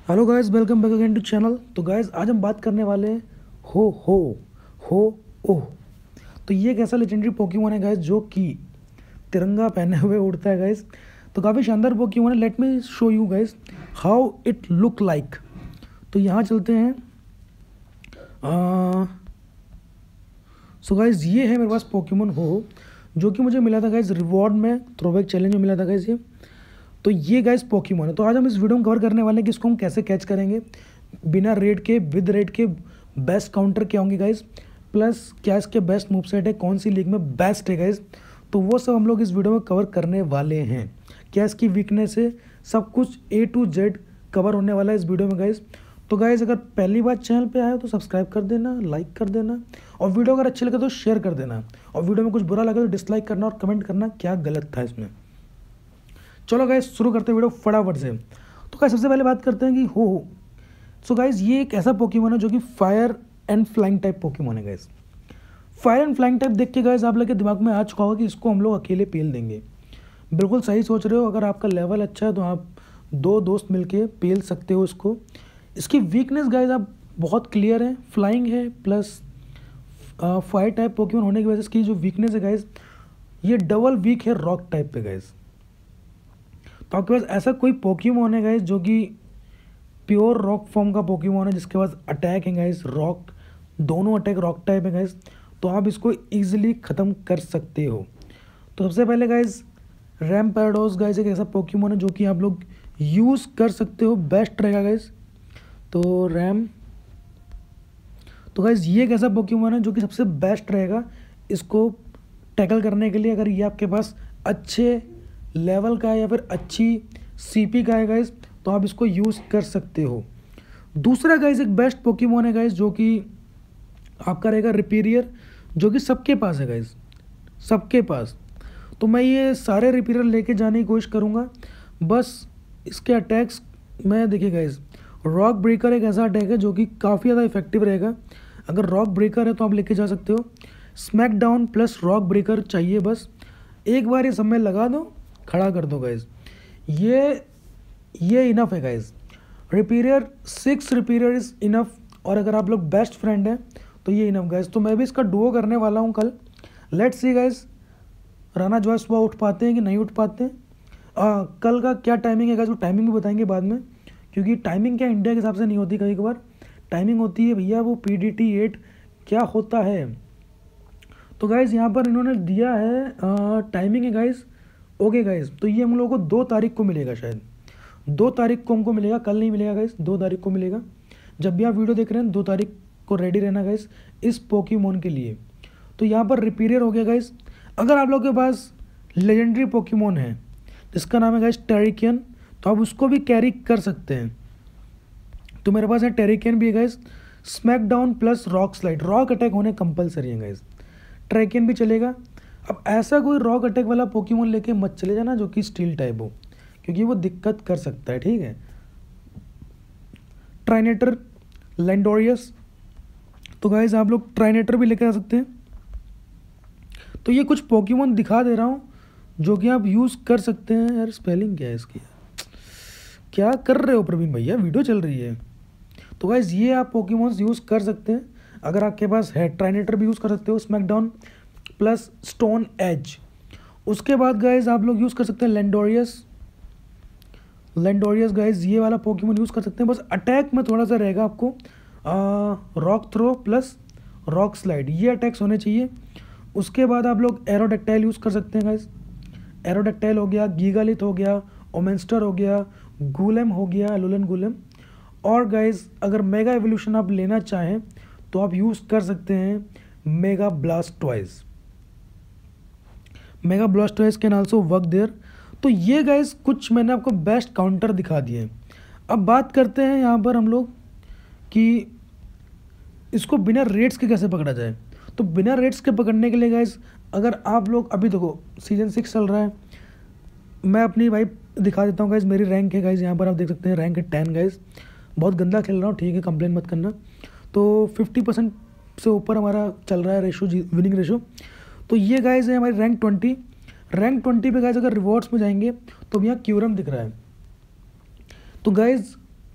Hello guys, welcome back again to channel. तो guys आज हम बात करने वाले हैं हो ओह। तो ये एक ऐसा लेजेंडरी पोकेमोन है गाइस जो कि तिरंगा पहने हुए उड़ता है गाइस। तो काफ़ी शानदार पोकेमोन है। Let me show you guys how it look like. तो यहाँ चलते हैं। सो गाइस ये है मेरे पास पोकेमोन हो, जो कि मुझे मिला था गाइस रिवॉर्ड में, थ्रोबैक चैलेंज में मिला था गाइस ये। तो ये गाइस पोकेमोन है। तो आज हम इस वीडियो में कवर करने वाले हैं कि इसको हम कैसे कैच करेंगे बिना रेड के, विद रेड के। बेस्ट काउंटर क्या होंगे गाइस, प्लस क्या इसके बेस्ट मूव सेट है, कौन सी लीग में बेस्ट है गाइस। तो वो सब हम लोग इस वीडियो में कवर करने वाले हैं। क्या इसकी वीकनेस है, सब कुछ A to Z कवर होने वाला है इस वीडियो में गाइस। तो गाइस अगर पहली बार चैनल पे आए हो तो सब्सक्राइब कर देना, लाइक कर देना, और वीडियो अगर अच्छी लगे तो शेयर कर देना, और वीडियो में कुछ बुरा लगे तो डिसलाइक करना और कमेंट करना क्या गलत था इसमें। चलो गाइस शुरू करते हैं वीडियो फटाफट से। तो गाइस सबसे पहले बात करते हैं कि हो। सो गाइस ये एक ऐसा पोकेमोन है जो कि fire and flying type Pokemon है गाइस। फायर एंड फ्लाइंग टाइप देख के गाइस आप लोग के दिमाग में आ चुका होगा कि इसको हम लोग अकेले पेल देंगे। बिल्कुल सही सोच रहे हो। अगर आपका लेवल अच्छा है तो आप दो दोस्त मिलके पेल सकते हो इसको। इसकी वीकनेस गाइस आप बहुत क्लियर है, फ्लाइंग है प्लस फायर टाइप पोकेमोन होने की वजह से इसकी जो वीकनेस है गाइस, ये डबल वीक है रॉक टाइप पे गाइस। तो आपके पास ऐसा कोई पोकेमोन है गाइस जो कि प्योर रॉक फॉर्म का पोकेमोन है, जिसके पास अटैक है गाइस रॉक, दोनों अटैक रॉक टाइप है गाइस, तो आप इसको इजीली ख़त्म कर सकते हो। तो सबसे पहले गाइस रैम्पेडोस गाइस एक ऐसा पोकेमोन है जो कि आप लोग यूज़ कर सकते हो, बेस्ट रहेगा गाइस। तो तो गाइस ये एक ऐसा पोकेमोन है जो कि सबसे बेस्ट रहेगा इसको टैकल करने के लिए। अगर ये आपके पास अच्छे लेवल का है या फिर अच्छी सीपी का है गाइस, तो आप इसको यूज़ कर सकते हो। दूसरा गाइस एक बेस्ट पोकेमोन है गाइस जो कि आपका रहेगा रिपीरियर, जो कि सबके पास है गाइस, सबके पास। तो मैं ये सारे रिपीरियर लेके जाने की कोशिश करूँगा। बस इसके अटैक्स में देखिए गाइस, रॉक ब्रेकर एक ऐसा अटैक है जो कि काफ़ी ज़्यादा इफेक्टिव रहेगा। अगर रॉक ब्रेकर है तो आप लेके जा सकते हो। Smack down plus rock breaker चाहिए, बस एक बार ये सब में लगा दो, खड़ा कर दो गाइस। ये इनफ है guys. Rhyperior 6 Rhyperior is enough. और अगर आप लोग बेस्ट फ्रेंड हैं तो ये इनफ गाइस। तो मैं भी इसका डुओ करने वाला हूँ कल। लेट्स सी गाइस राना जो है सुबह उठ पाते हैं कि नहीं उठ पाते हैं। कल का क्या टाइमिंग है गाइस, वो टाइमिंग भी बताएंगे बाद में, क्योंकि टाइमिंग क्या इंडिया के हिसाब से नहीं होती, कभी कभार टाइमिंग होती है भैया वो PDT 8 क्या होता है। तो गाइस यहाँ पर इन्होंने दिया है टाइमिंग है गाइस। ओके गाइस, तो ये हम लोगों को 2 तारीख को मिलेगा, शायद 2 तारीख को हमको मिलेगा, कल नहीं मिलेगा गाइस, 2 तारीख को मिलेगा। जब भी आप वीडियो देख रहे हैं 2 तारीख को रेडी रहना गाइस इस पोकेमोन के लिए। तो यहाँ पर रिपीरियर हो गया गाइस। अगर आप लोगों के पास लेजेंडरी पोकेमोन है जिसका नाम है गाइस टेरिकियन, तो आप उसको भी कैरी कर सकते हैं। तो मेरे पास है टेरिकियन भी है guys. Smack down plus rock slide, rock attack होने कंपलसरी है गाइस। ट्रैकियन भी चलेगा। अब ऐसा कोई रॉक अटैक वाला पोकेमोन लेके मत चले जाना जो कि स्टील टाइप हो, क्योंकि वो दिक्कत कर सकता है, ठीक है। ट्राइनेटर, लैंडोरियस, तो गाइस आप लोग ट्राइनेटर भी लेके आ सकते हैं। तो ये कुछ पोकेमोन दिखा दे रहा हूँ जो कि आप यूज़ कर सकते हैं। यार स्पेलिंग क्या है इसकी, क्या कर रहे हो प्रवीण भैया, वीडियो चल रही है। तो गाइस ये आप पोकेमोन्स यूज़ कर सकते हैं अगर आपके पास है। ट्राइनेटर भी यूज़ कर सकते हो, स्मैकडाउन प्लस स्टोन एज। उसके बाद गाइस आप लोग यूज़ कर सकते हैं लैंडोरियस। लैंडोरियस गाइस ये वाला पोकेमोन यूज़ कर सकते हैं। बस अटैक में थोड़ा सा रहेगा आपको rock throw plus rock slide, ये अटैक्स होने चाहिए। उसके बाद आप लोग एरोडेक्टाइल यूज़ कर सकते हैं गाइस। एरोडेक्टाइल हो गया, गीगालिथ हो गया, ओमेंस्टर हो गया, गूलेम हो गया, लुलन गूलेम। और गाइस अगर मेगा एवोल्यूशन आप लेना चाहें तो आप यूज़ कर सकते हैं mega Blastoise. Mega Blastoise can also work there. तो ये गाइस कुछ मैंने आपको बेस्ट काउंटर दिखा दिए। अब बात करते हैं यहाँ पर हम लोग कि इसको बिना रेट्स के कैसे पकड़ा जाए। तो बिना रेट्स के पकड़ने के लिए गाइस, अगर आप लोग अभी देखो सीजन 6 चल रहा है, मैं अपनी भाई दिखा देता हूँ गाइस। मेरी रैंक है गाइस, यहाँ पर आप देख सकते हैं रैंक है 10 गाइस। बहुत गंदा खेल रहा हूँ, ठीक है, कंप्लेन मत करना। तो 50% से ऊपर हमारा चल रहा है रेशो, विनिंग रेशो। तो ये गाइस है हमारी रैंक 20। रैंक 20 पे गाइस अगर रिवॉर्ड्स में जाएंगे तो अब यहाँ क्यूरम दिख रहा है। तो गाइस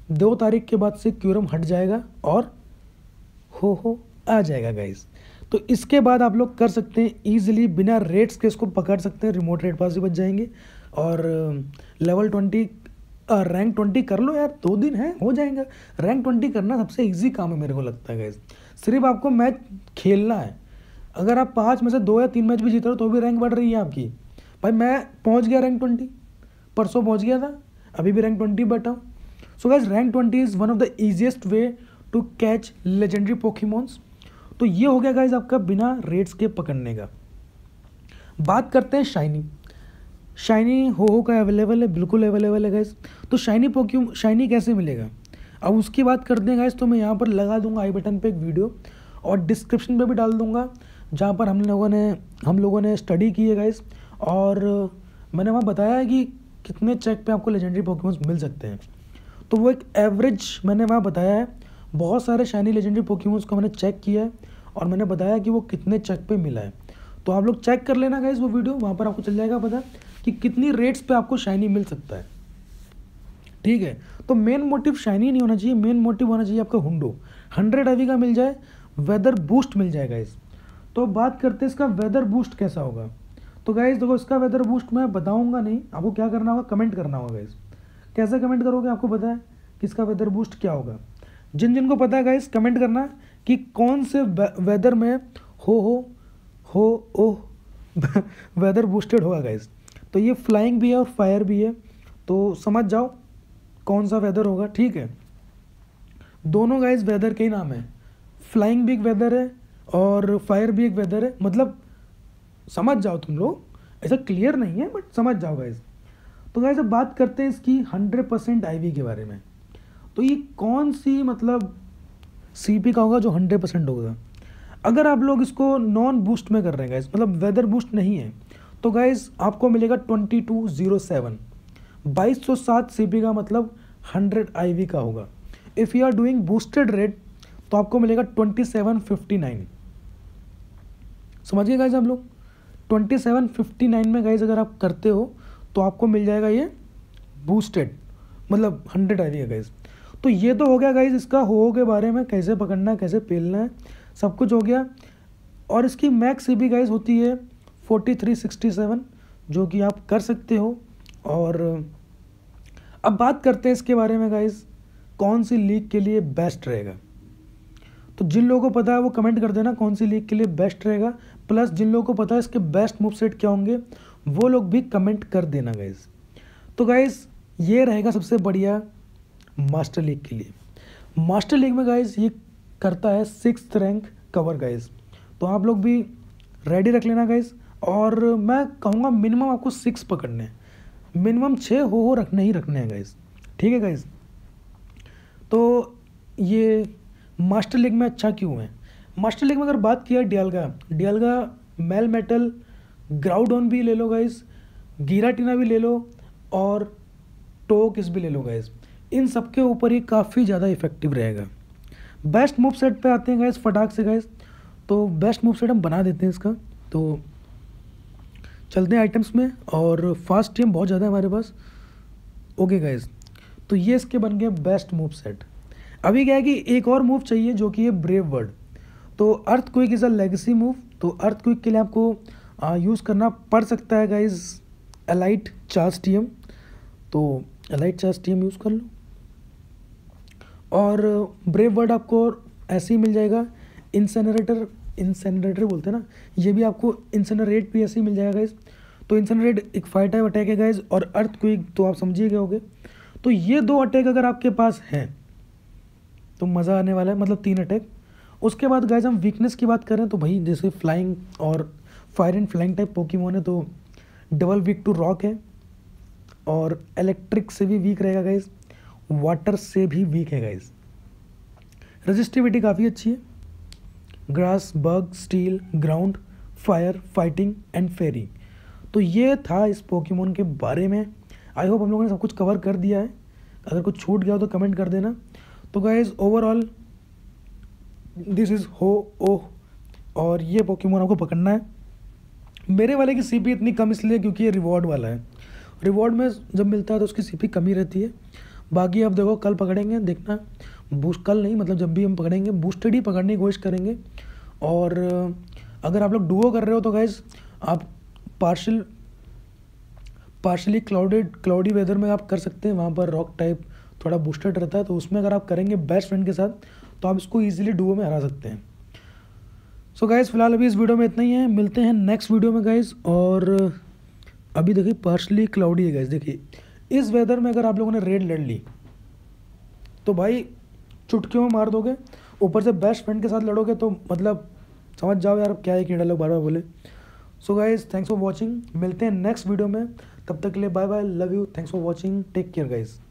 2 तारीख के बाद से क्यूरम हट जाएगा और हो आ जाएगा गाइस। तो इसके बाद आप लोग कर सकते हैं ईजिली, बिना रेट्स के इसको पकड़ सकते हैं, रिमोट रेट पास भी बच जाएंगे। और लेवल 20 रैंक 20 कर लो यार, 2 दिन है हो जाएगा। रैंक 20 करना सबसे इजी काम है मेरे को लगता है गाइस। सिर्फ आपको मैच खेलना है। अगर आप 5 में से 2 या 3 मैच भी जीत रहे हो तो भी रैंक बढ़ रही है आपकी। भाई मैं पहुंच गया रैंक 20, परसों पहुंच गया था, अभी भी रैंक 20 बैठा हूँ। So guys rank 20 is one of the easiest way to catch legendary Pokemons. तो ये हो गया गाइस आपका बिना रेट्स के पकड़ने का। बात करते हैं शाइनी। शाइनी हो का अवेलेबल है, बिल्कुल अवेलेबल है गाइस। तो शाइनी कैसे मिलेगा अब उसकी बात करते हैं गाइस। तो मैं यहाँ पर लगा दूंगा आई बटन पे एक वीडियो और डिस्क्रिप्शन पे भी डाल दूंगा, जहाँ पर हम लोगों ने स्टडी की है गाइस। और मैंने वहाँ बताया है कि कितने चेक पे आपको लेजेंडरी पोकेमॉन्स मिल सकते हैं। तो वो एक एवरेज मैंने वहाँ बताया है। बहुत सारे शाइनी लेजेंडरी पोकेमॉन्स को मैंने चेक किया है और मैंने बताया कि वो कितने चेक पे मिला है। तो आप लोग चेक कर लेना गाइस वो वीडियो, वहाँ पर आपको चल जाएगा पता कि कितनी रेट्स पे आपको शाइनी मिल सकता है। ठीक है, तो मेन मोटिव शाइनी नहीं होना चाहिए, मेन मोटिव होना चाहिए आपका हुंडो। 100 IV का मिल जाए, वेदर बूस्ट मिल जाए गाइस। तो बात करते हैं इसका वेदर बूस्ट कैसा होगा। तो गाइस देखो, इसका वेदर बूस्ट मैं बताऊंगा नहीं, आपको क्या करना होगा, कमेंट करना होगा गाइस। कैसे कमेंट करोगे, आपको पता है कि इसका वेदर बूस्ट क्या होगा। जिनको पता है गाइस कमेंट करना कि कौन से वेदर में हो वेदर बूस्टेड होगा गाइस। तो ये फ्लाइंग भी है और फायर भी है, तो समझ जाओ कौन सा वेदर होगा। ठीक है, दोनों गाइस वेदर के ही नाम है, फ्लाइंग भी एक वेदर है और फायर भी एक वेदर है। मतलब समझ जाओ तुम लोग, ऐसा क्लियर नहीं है बट समझ जाओ गाइस। तो गाइस अब बात करते हैं इसकी 100% IV के बारे में। तो ये कौन सी मतलब CP का होगा जो 100% होगा। अगर आप लोग इसको नॉन बूस्ट में कर रहे हैं गाइस, मतलब वेदर बूस्ट नहीं है, तो गाइस आपको मिलेगा 2207, 2207 CP का मतलब 100 IV का होगा। If you are doing boosted raid तो आपको मिलेगा 2759। समझिए गाइस आप लोग, 2759 में गाइस अगर आप करते हो तो आपको मिल जाएगा ये बूस्टेड, मतलब 100 IV है गाइस। तो ये तो हो गया गाइस इसका हो के बारे में, कैसे पकड़ना है, कैसे पेलना है, सब कुछ हो गया। और इसकी मैक्स CP गाइस होती है 4367, जो कि आप कर सकते हो। और अब बात करते हैं इसके बारे में गाइस, कौन सी लीग के लिए बेस्ट रहेगा। तो जिन लोगों को पता है वो कमेंट कर देना कौन सी लीग के लिए बेस्ट रहेगा। प्लस जिन लोगों को पता है इसके बेस्ट मूव सेट क्या होंगे वो लोग भी कमेंट कर देना गाइस। तो गाइस ये रहेगा सबसे बढ़िया मास्टर लीग के लिए। मास्टर लीग में गाइस ये करता है 6th रैंक कवर गाइस। तो आप लोग भी रेडी रख लेना गाइस। और मैं कहूँगा मिनिमम आपको 6 पकड़ने हैं, मिनिमम 6 हो रखने हैं गाइस। ठीक है गाइस, तो ये मास्टर लीग में अच्छा क्यों है। मास्टर लीग में अगर बात किया डियालगा मेल मेटल ग्राउडॉन भी ले लो गाइस, गिराटिना भी ले लो और टोकिस भी ले लो गाइस। इन सब के ऊपर ही काफ़ी ज़्यादा इफेक्टिव रहेगा। बेस्ट मूव सेट पे आते हैं गाइस फटाक से गाइस। तो बेस्ट मूव सेट हम बना देते हैं इसका। तो चलते हैं आइटम्स में, और फास्ट टीम बहुत ज़्यादा है हमारे पास। ओके गाइस, तो ये इसके बन गए बेस्ट मूव सेट। अभी क्या है कि एक और मूव चाहिए जो कि है ब्रेव वर्ड। तो earthquake is a legacy move. तो अर्थ क्विक के लिए आपको यूज़ करना पड़ सकता है गाइस एलाइट चार्ज TM। तो एलाइट चार्ज TM यूज़ कर लो। और ब्रेव वर्ड आपको ऐसे ही मिल जाएगा। इंसेनरेटर बोलते हैं ना, ये भी आपको इंसेनरेट भी ऐसे ही मिल जाएगा गाइस। तो इंसेनरेट एक फायर टाइप अटैक है गाइस, और अर्थ क्विक तो आप समझिए गए होगे। तो ये 2 अटैक अगर आपके पास हैं तो मज़ा आने वाला है, मतलब 3 अटैक। उसके बाद गाइस हम वीकनेस की बात करें तो भाई जैसे फ्लाइंग और fire and flying type Pokemon है तो डबल वीक टू रॉक है, और इलेक्ट्रिक से भी वीक रहेगा गाइस, वाटर से भी वीक है गाइस। रेजिस्टिविटी काफ़ी अच्छी है, grass, bug, steel, ground, fire, fighting and fairy. तो ये था इस पोकेमॉन के बारे में। आई होप हम लोगों ने सब कुछ कवर कर दिया है। अगर कुछ छूट गया हो तो कमेंट कर देना। तो गाइज ओवरऑल दिस इज़ हो और ये पोकेमॉन आपको पकड़ना है। मेरे वाले की CP इतनी कम इसलिए क्योंकि ये रिवॉर्ड वाला है। रिवॉर्ड में जब मिलता है तो उसकी CP कम ही रहती है, बाकी अब देखो कल पकड़ेंगे, देखना बूस्ट, कल नहीं मतलब जब भी हम पकड़ेंगे बूस्टेड ही पकड़ने की कोशिश करेंगे। और अगर आप लोग डुओ कर रहे हो तो गाइज आप पार्शली क्लाउडी वेदर में आप कर सकते हैं, वहाँ पर रॉक टाइप थोड़ा बूस्टेड रहता है, तो उसमें अगर आप करेंगे बेस्ट फ्रेंड के साथ तो आप इसको ईजिली डुओ में हरा सकते हैं। सो गाइज फिलहाल अभी इस वीडियो में इतना ही है, मिलते हैं नेक्स्ट वीडियो में गाइज। और अभी देखिए पार्शली क्लाउडी है गाइज, देखिए इस वेदर में अगर आप लोगों ने रेड लड़ ली तो भाई चुटकियों में मार दोगे, ऊपर से बेस्ट फ्रेंड के साथ लड़ोगे तो मतलब समझ जाओ यार क्या है, कीड़ा लोग बार बार बोले। So guys thanks for watching, मिलते हैं नेक्स्ट वीडियो में, तब तक के लिए bye bye, love you, thanks for watching, take care guys.